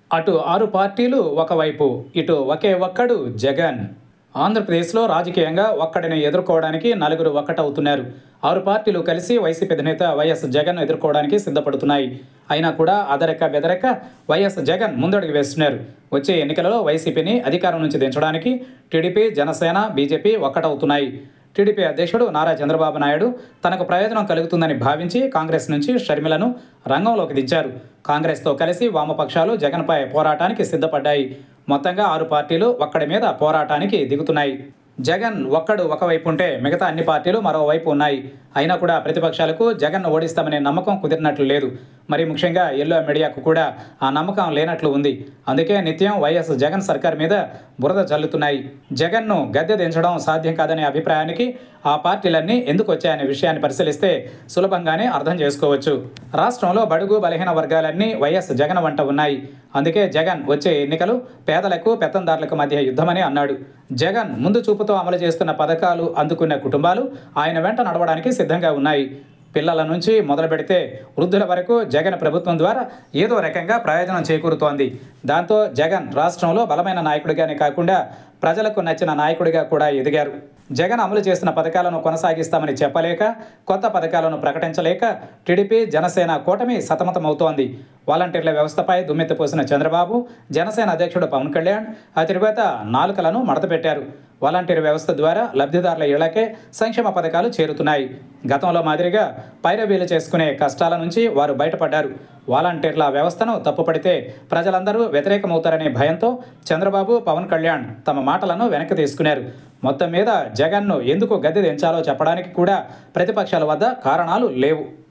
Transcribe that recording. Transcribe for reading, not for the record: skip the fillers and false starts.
అటు 6 పార్టీలు ఒకవైపు, ఇటు ఒకే ఒక్కడు జగన్. ఆంధ్రప్రదేశ్లో రాజకీయంగా ఒక్కడిని ఎదుర్కోవడానికి నలుగురు ఒక్కటవుతున్నారు. 6 పార్టీలు కలిసి వైసీపీ అధినేత వైఎస్ జగన్ను ఎదుర్కోవడానికి సిద్ధపడుతున్నాయి. అయినా కూడా అదరక బెదరక వైఎస్ జగన్ ముందడుగు వేస్తున్నారు. వచ్చే ఎన్నికలలో వైసీపీని అధికారం నుంచి దించడానికి టీడీపీ, జనసేన, బీజేపీ ఒక్కటవుతున్నాయి. టీడీపీ అధ్యక్షుడు నారా చంద్రబాబు నాయుడు తనకు ప్రయోజనం కలుగుతుందని భావించి కాంగ్రెస్ నుంచి షర్మిలను రంగంలోకి దించారు. కాంగ్రెస్తో కలిసి వామపక్షాలు జగన్పై పోరాటానికి సిద్ధపడ్డాయి. మొత్తంగా 6 పార్టీలు ఒక్కడి మీద పోరాటానికి దిగుతున్నాయి. జగన్ ఒక్కడు ఒకవైపు ఉంటే మిగతా అన్ని పార్టీలు మరోవైపు ఉన్నాయి. అయినా కూడా ప్రతిపక్షాలకు జగన్ను ఓడిస్తామనే నమ్మకం కుదిరినట్లు లేదు. మరి ముఖ్యంగా ఎల్లో మీడియాకు కూడా ఆ నమ్మకం లేనట్లు ఉంది. అందుకే నిత్యం వైఎస్ జగన్ సర్కార్ మీద బురద చల్లుతున్నాయి. జగన్ను గద్దె దించడం సాధ్యం కాదనే అభిప్రాయానికి ఆ పార్టీలన్నీ ఎందుకు వచ్చాయనే విషయాన్ని పరిశీలిస్తే సులభంగానే అర్థం చేసుకోవచ్చు. రాష్ట్రంలో బడుగు బలహీన వర్గాలన్నీ వైఎస్ జగన్ వంట ఉన్నాయి. అందుకే జగన్ వచ్చే ఎన్నికలు పేదలకు, పెత్తందారులకు మధ్య యుద్ధమని అన్నాడు. జగన్ ముందు చూపుతో అమలు చేస్తున్న పథకాలు అందుకున్న కుటుంబాలు ఆయన వెంట నడవడానికి సిద్ధంగా ఉన్నాయి. పిల్లల నుంచి మొదలు పెడితే వృద్ధుల వరకు జగన్ ప్రభుత్వం ద్వారా ఏదో రకంగా ప్రయోజనం చేకూరుతోంది. దాంతో జగన్ రాష్ట్రంలో బలమైన నాయకుడిగానే కాకుండా ప్రజలకు నచ్చిన నాయకుడిగా కూడా ఎదిగారు. జగన్ అమలు చేసిన పథకాలను కొనసాగిస్తామని చెప్పలేక, కొత్త పథకాలను ప్రకటించలేక టీడీపీ, జనసేన కూటమి సతమతమవుతోంది. వాలంటీర్ల వ్యవస్థపై దుమ్మెత్తిపోసిన చంద్రబాబు, జనసేన అధ్యక్షుడు పవన్ కళ్యాణ్ ఆ తరువాత నాలుకలను మడతపెట్టారు. వాలంటీర్ వ్యవస్థ ద్వారా లబ్ధిదారుల ఇళ్లకే సంక్షేమ పథకాలు చేరుతున్నాయి. గతంలో మాదిరిగా పైరవీలు చేసుకునే కష్టాల నుంచి వారు బయటపడ్డారు. వాలంటీర్ల వ్యవస్థను తప్పుపడితే ప్రజలందరూ వ్యతిరేకమవుతారనే భయంతో చంద్రబాబు, పవన్ కళ్యాణ్ తమ మాటలను వెనక్కి తీసుకున్నారు. మొత్తం మీద జగన్ను ఎందుకు గద్దె దించాలో చెప్పడానికి కూడా ప్రతిపక్షాల వద్ద కారణాలు లేవు.